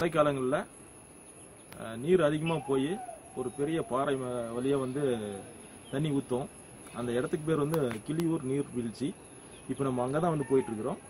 கோடை காலங்களில் நீர் அதிகமாக போய் ஒரு பெரிய பாறை வழியாக வந்து தண்ணி ஊற்றும். அந்த இடத்துக்கு பேர் வந்து கிளியூர் நீர்வீழ்ச்சி. இப்போ நம்ம அங்கே தான் வந்து போயிட்டுருக்குறோம்.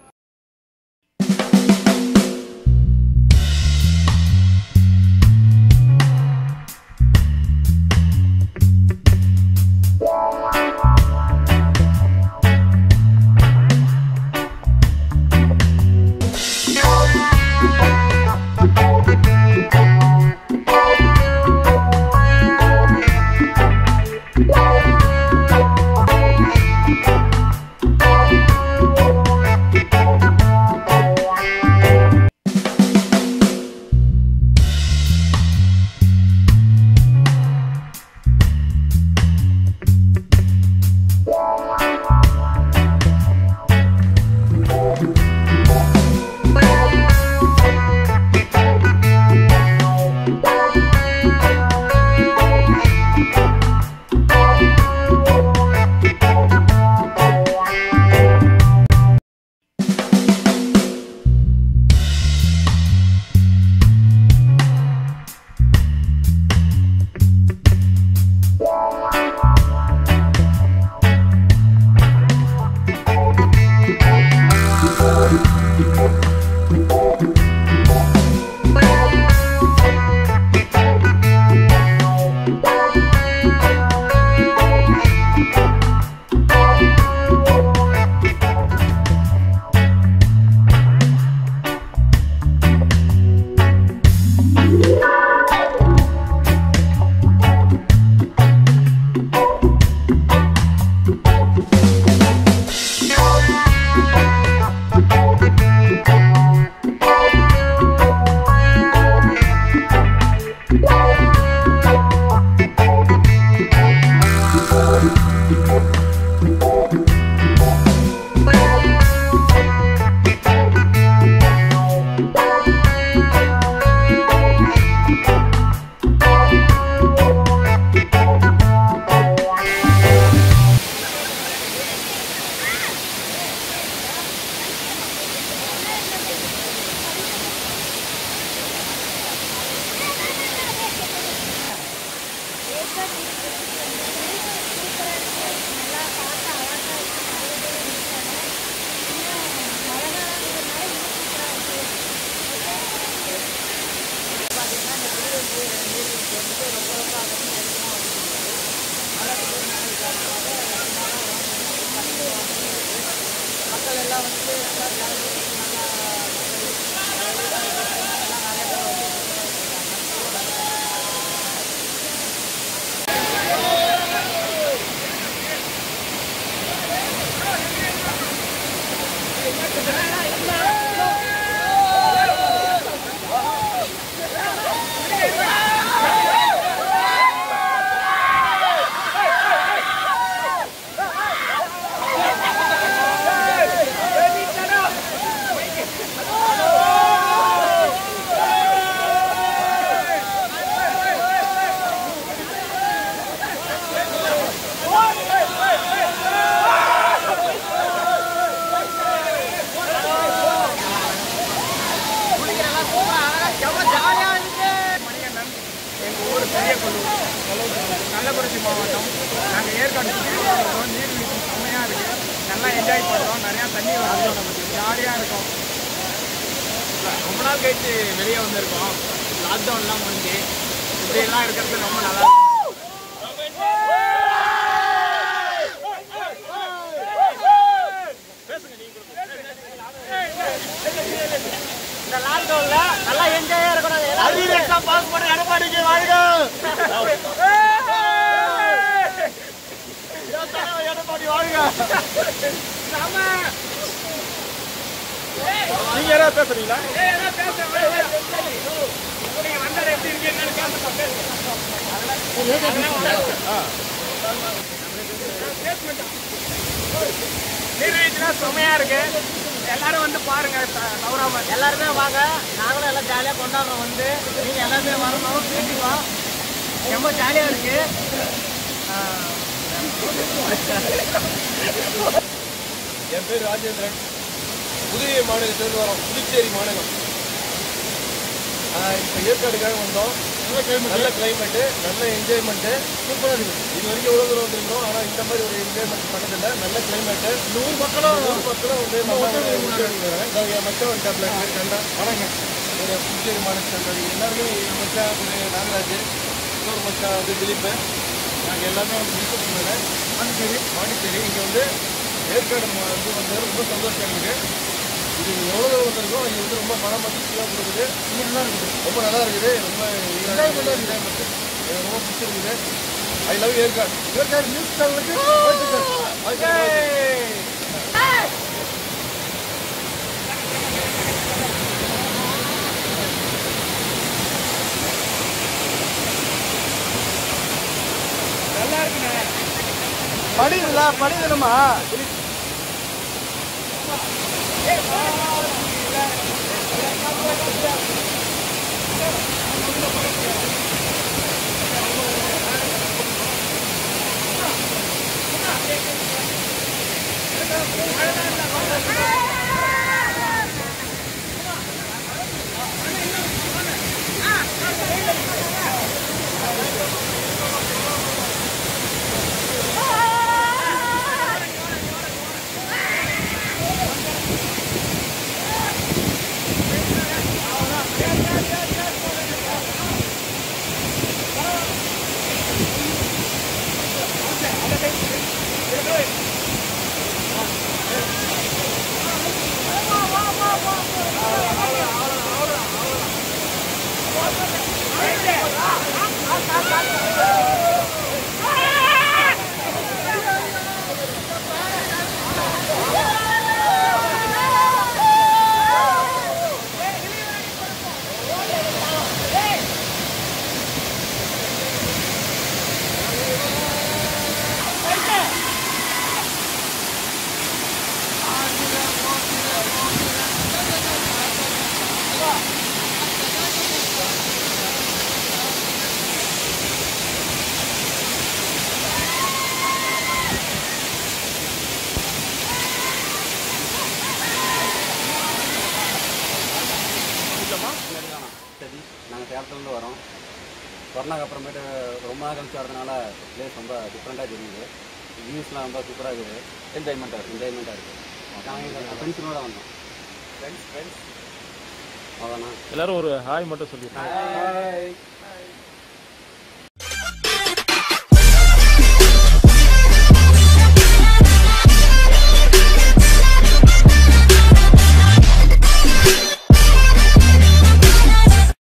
கள்ளக்குறிச்சி மாவட்டம். நாங்கள் ஏற்காடு நீர்வீழ்ச்சி செம்மையாக இருக்குது. நல்லா என்ஜாய் பண்ணுறோம். நிறையா தண்ணி வருது. ஜாலியாக இருக்கும். ரொம்ப நாள் கழிச்சு வெளியே வந்திருக்கோம். லாக்டவுன்லாம் முடிஞ்சு இப்படியெல்லாம் இருக்கிறது ரொம்ப நல்லா இருக்கும். இந்த லாக்டவுன்ல நல்லா என்ஜாயா இருக்கணும். பாஸ் பண்ணி எடப்பாடிக்கு வாழ்க. எடப்பாடி வாழ்க. நீங்க யாராவது பேசுறீங்களா? நீங்க வந்தாரு எப்படி இருக்கீங்கன்னு நீர்வீழ்ச்சினா செம்மையா இருக்கு. எல்லாரும் வந்து பாருங்க. தவறாம எல்லாருமே வாங்க. நாங்களும் எல்லாம் ஜாலியா கொண்டாடுறோம். வந்து நீங்க எல்லாருமே வரணும். கண்டிப்பா ரொம்ப ஜாலியா இருக்கு. என் பேர் ராஜேந்திரன். புதுவை மாநிலத்திலிருந்து வரோம். புதுச்சேரி மாநிலம். இப்போ ஏற்காடுக்காக வந்தோம். நல்ல கிளைமேட்டு, நல்ல என்ஜாய்மெண்ட்டு, சூப்பராக இருக்குது. இது வரைக்கும் எவ்வளோ தூரம் வந்துருக்கோம், ஆனால் இந்த மாதிரி ஒரு என்ஜாய்மெண்ட் பண்ணதில்லை. நல்ல கிளைமேட்டு. இந்த ஊர் மக்களும் வந்து நல்லா என் மச்சான் ஒரு டேப்ல கண்டா வணங்க ஒரு புதுச்சேரி மாநில எல்லாருமே என் மச்சான் ஒரு நாகராஜ், இன்னொரு மச்சான் வந்து திலீப், நாங்கள் எல்லாருமே வந்து டிஸ்கஸ் பண்ணல. பாண்டிச்சேரி இங்கே வந்து ஏற்காடு வந்து ரொம்ப சந்தோஷம் எனக்கு. இது எவ்வளோ தூரம் வந்திருக்கோம், இது வந்து ரொம்ப மன மகிழ்ச்சியாக கொடுக்குது. ரொம்ப நல்லா இருக்குது. ரொம்ப எனக்கு ரொம்ப பிடிச்சிருக்குது. I love Yercaud. Yercaud news சேனலுக்கு நல்லா இருக்குண்ணே. படிக்கணுமா நாங்கள் சேலத்துலேருந்து வரோம். கொரோனாக்கு அப்புறமேட்டு ரொம்ப நாள் கழிச்சு வரதுனால பிளேஸ் ரொம்ப டிஃப்ரெண்ட்டாக தெரியுது. வியூஸ்லாம் ரொம்ப சூப்பராக இருக்குது. என்ஜாய்மெண்ட்டாக இருக்குது. நாங்கள் எங்கள் ஃப்ரெண்ட்ஸுனோட வந்தோம். ஃப்ரெண்ட்ஸ் அவ்வளோண்ணா. எல்லாரும் ஒரு ஹாய் மட்டும் சொல்லிடுறேன். ஹாய்.